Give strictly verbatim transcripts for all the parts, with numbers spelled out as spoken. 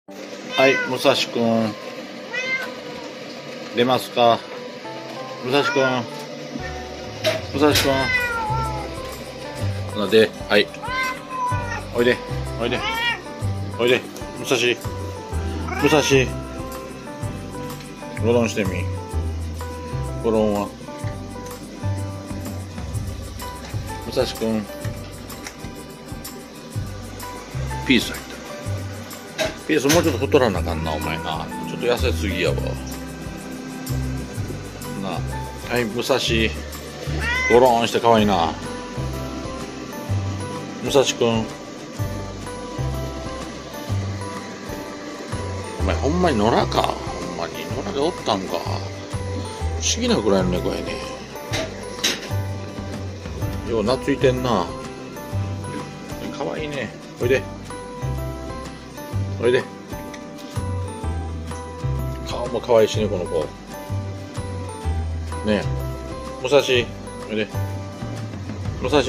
はい、武蔵くん。出ますか？武蔵くん。武蔵くん。なで、はい。おいで、おいで。おいで、武蔵。武蔵。ゴロンしてみ。ゴロンは。武蔵くん。ピース入った。ピースもうちょっと太らなあかんな、お前な。ちょっと痩せすぎやわ。なあ。はい、武蔵。ゴロンしてかわいいな。武蔵くん。お前ほんまに野良か。ほんまに。野良でおったんか。不思議なぐらいの猫やね。よう懐いてんな。かわいいね。おいで。おいで。顔もかわいいしね、この子。ねえ。武蔵。おいで。武蔵。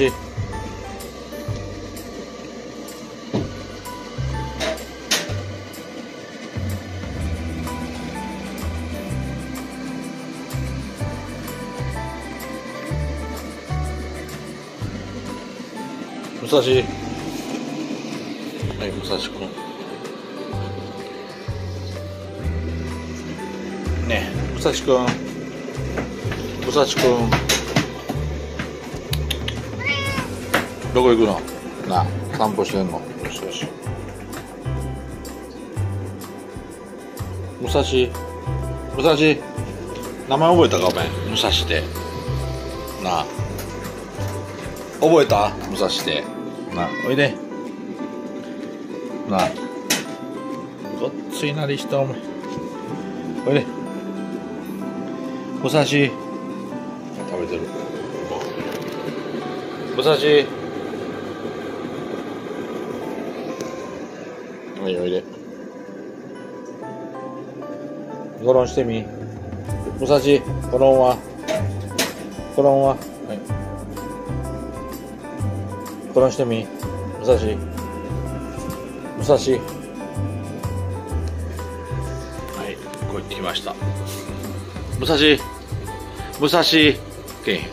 武蔵。はい、武蔵くん。ねえ、武蔵くん。武蔵くん。どこ行くの？なあ、散歩してんの？よしよし。武蔵。武蔵。名前覚えたかお前。武蔵って。なあ。覚えた？武蔵って。なあ、おいで。なあ。ごっついなりしたお前。おいで。武蔵。食べてる。武蔵。おいおいで。ゴロンしてみ。武蔵。ゴロンは。ゴロンは。はい。ゴロンしてみ。武蔵。武蔵。はい、こう言ってきました。武蔵。武蔵。けん。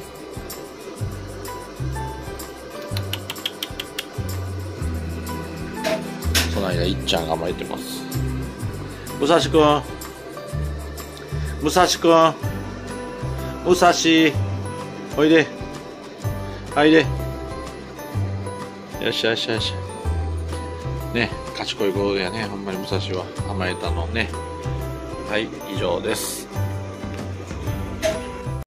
その間、いっちゃんが甘えてます。武蔵くん。武蔵くん。武蔵。おいで。おいで。よっしゃよっしゃよっしゃ。ね、賢い子やね、ほんまに武蔵は甘えたのね。はい、以上です。